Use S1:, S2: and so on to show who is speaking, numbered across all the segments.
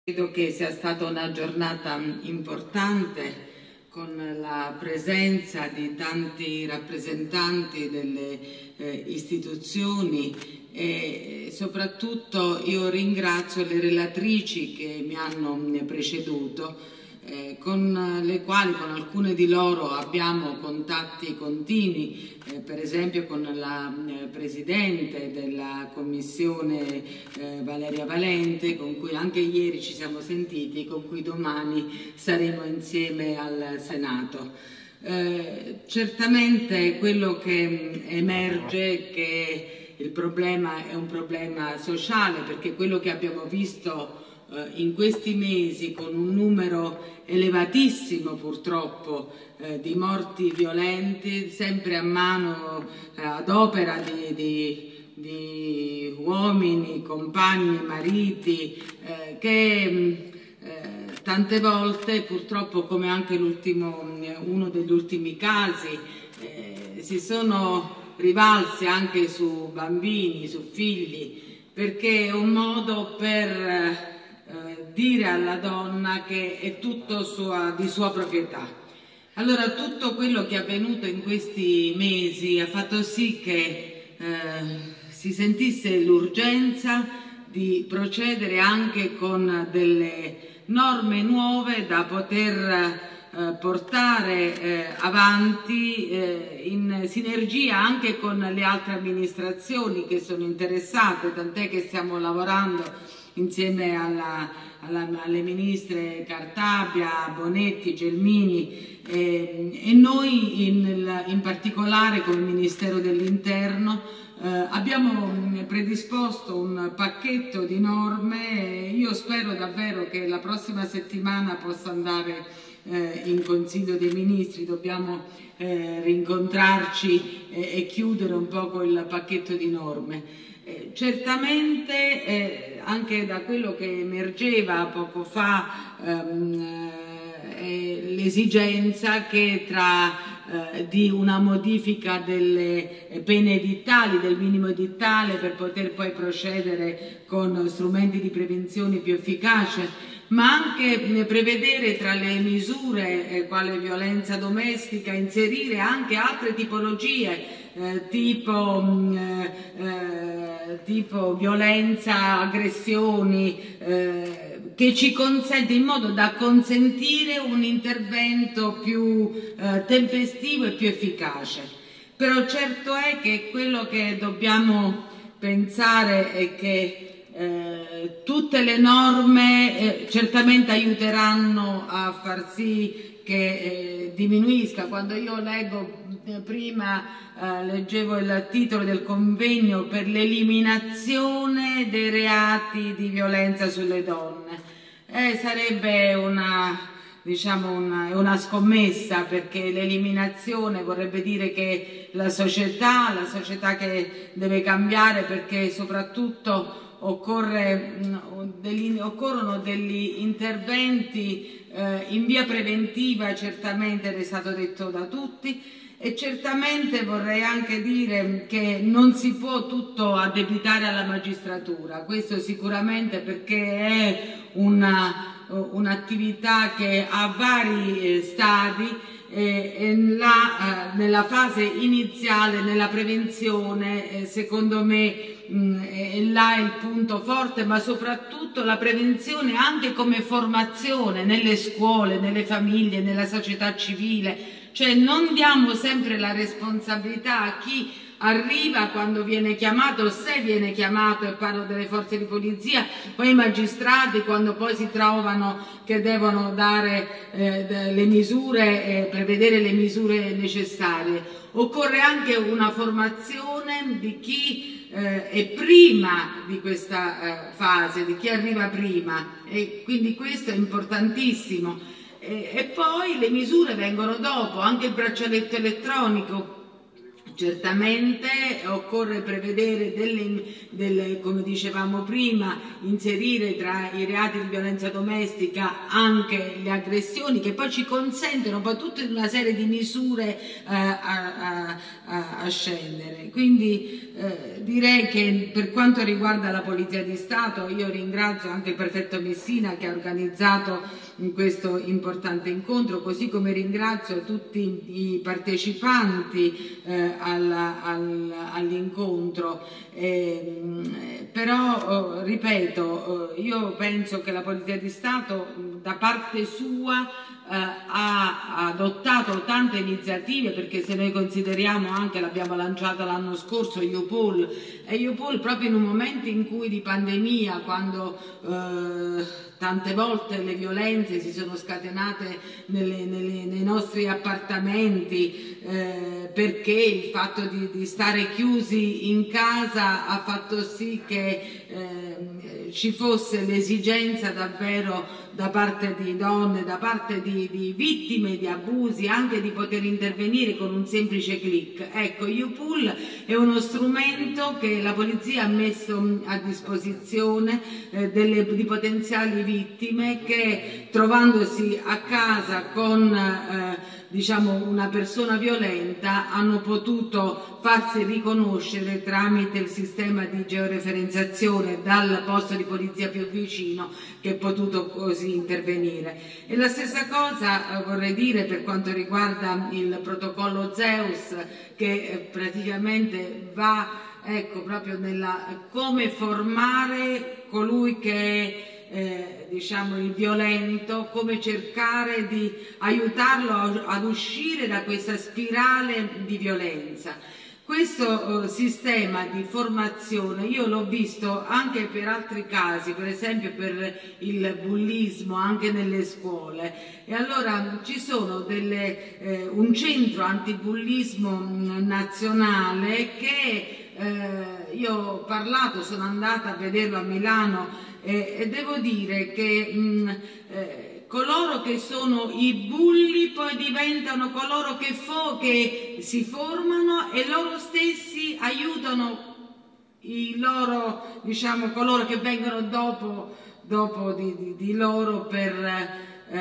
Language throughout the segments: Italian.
S1: Credo che sia stata una giornata importante con la presenza di tanti rappresentanti delle istituzioni e soprattutto io ringrazio le relatrici che mi hanno preceduto, con le quali, con alcune di loro abbiamo contatti continui, per esempio con la Presidente della Commissione Valeria Valente, con cui anche ieri ci siamo sentiti, con cui domani saremo insieme al Senato. Certamente quello che emerge è che il problema è un problema sociale, perché quello che abbiamo visto in questi mesi, con un numero elevatissimo purtroppo di morti violenti, sempre a mano, ad opera di uomini, compagni, mariti, che tante volte purtroppo, come anche uno degli ultimi casi, si sono rivalsi anche su bambini, su figli, perché è un modo per dire alla donna che è tutto di sua proprietà. Allora tutto quello che è avvenuto in questi mesi ha fatto sì che si sentisse l'urgenza di procedere anche con delle norme nuove da poter portare avanti in sinergia anche con le altre amministrazioni che sono interessate, tant'è che stiamo lavorando insieme alle ministre Cartabia, Bonetti, Gelmini e noi in particolare come Ministero dell'Interno abbiamo predisposto un pacchetto di norme. Io spero davvero che la prossima settimana possa andare in Consiglio dei Ministri, dobbiamo rincontrarci e chiudere un po' il pacchetto di norme. Certamente anche da quello che emergeva poco fa l'esigenza che di una modifica delle pene edittali, del minimo edittale, per poter poi procedere con strumenti di prevenzione più efficaci, ma anche prevedere tra le misure quale violenza domestica inserire anche altre tipologie tipo violenza, aggressioni, che ci consente, in modo da consentire un intervento più tempestivo e più efficace. Però certo è che quello che dobbiamo pensare è che tutte le norme certamente aiuteranno a far sì che diminuisca. Quando io leggo, prima leggevo il titolo del convegno per l'eliminazione dei reati di violenza sulle donne, sarebbe una scommessa, perché l'eliminazione vorrebbe dire che la società che deve cambiare, perché soprattutto occorrono degli interventi in via preventiva, certamente è stato detto da tutti, e certamente vorrei anche dire che non si può tutto addebitare alla magistratura, questo sicuramente, perché è un'attività che ha vari stadi e nella fase iniziale, nella prevenzione, secondo me là è il punto forte, ma soprattutto la prevenzione anche come formazione nelle scuole, nelle famiglie, nella società civile. Cioè non diamo sempre la responsabilità a chi arriva quando viene chiamato, se viene chiamato, e parlo delle forze di polizia, poi i magistrati quando poi si trovano che devono dare le misure, prevedere le misure necessarie. Occorre anche una formazione di chi è prima di questa fase, di chi arriva prima, e quindi questo è importantissimo. E poi le misure vengono dopo, anche il braccialetto elettronico. Certamente occorre prevedere come dicevamo prima, inserire tra i reati di violenza domestica anche le aggressioni, che poi ci consentono poi tutta una serie di misure a scendere. Quindi direi che per quanto riguarda la Polizia di Stato, io ringrazio anche il prefetto Messina che ha organizzato questo importante incontro, così come ringrazio tutti i partecipanti all'incontro, però ripeto, io penso che la Polizia di Stato da parte sua ha adottato tante iniziative, perché se noi consideriamo anche, l'abbiamo lanciata l'anno scorso, YouPool, e YouPool proprio in un momento in cui di pandemia, quando tante volte le violenze si sono scatenate nei nostri appartamenti, perché il fatto di stare chiusi in casa ha fatto sì che ci fosse l'esigenza davvero da parte di donne, da parte di vittime di abusi, anche di poter intervenire con un semplice click. Ecco, YouPool è uno strumento che la polizia ha messo a disposizione di potenziali vittime che, trovandosi a casa con diciamo una persona violenta, hanno potuto farsi riconoscere tramite il sistema di georeferenziazione dal posto di polizia più vicino, che è potuto così intervenire. E la stessa cosa vorrei dire per quanto riguarda il protocollo Zeus, che praticamente va proprio nella come formare colui che è diciamo il violento, come cercare di aiutarlo ad uscire da questa spirale di violenza. Questo sistema di formazione io l'ho visto anche per altri casi, per esempio per il bullismo anche nelle scuole, e allora ci sono un centro antibullismo nazionale che io ho parlato, sono andata a vederlo a Milano, e devo dire che coloro che sono i bulli poi diventano coloro che si formano e loro stessi aiutano coloro che vengono dopo di loro per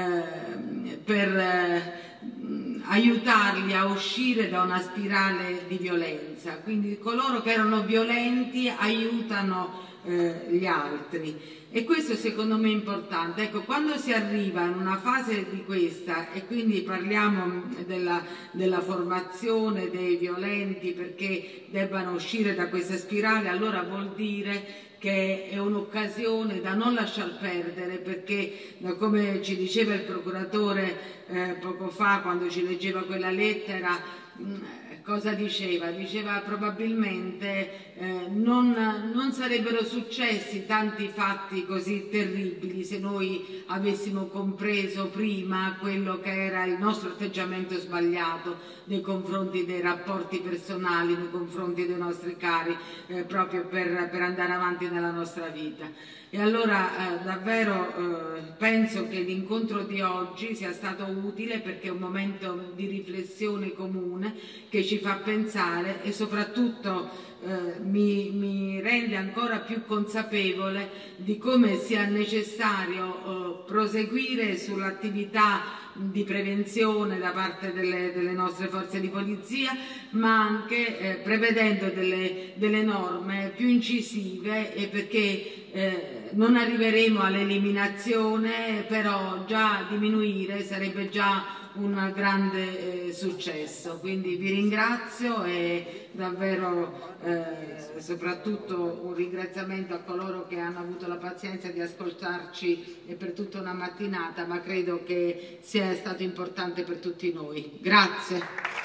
S1: aiutarli a uscire da una spirale di violenza. Quindi coloro che erano violenti aiutano gli altri, e questo secondo me è importante. Ecco, quando si arriva in una fase di questa, e quindi parliamo della formazione dei violenti perché debbano uscire da questa spirale, allora vuol dire che è un'occasione da non lasciar perdere, perché come ci diceva il procuratore poco fa quando ci leggeva quella lettera, cosa diceva? Diceva probabilmente non sarebbero successi tanti fatti così terribili se noi avessimo compreso prima quello che era il nostro atteggiamento sbagliato nei confronti dei rapporti personali, nei confronti dei nostri cari, proprio per andare avanti nella nostra vita. E allora davvero penso che l'incontro di oggi sia stato utile, perché è un momento di riflessione comune che ci fa pensare, e soprattutto mi rende ancora più consapevole di come sia necessario proseguire sull'attività di prevenzione da parte delle nostre forze di polizia, ma anche prevedendo delle norme più incisive, perché non arriveremo all'eliminazione, però già diminuire sarebbe già un grande successo. Quindi vi ringrazio, e davvero soprattutto un ringraziamento a coloro che hanno avuto la pazienza di ascoltarci per tutta una mattinata, ma credo che sia stato importante per tutti noi. Grazie.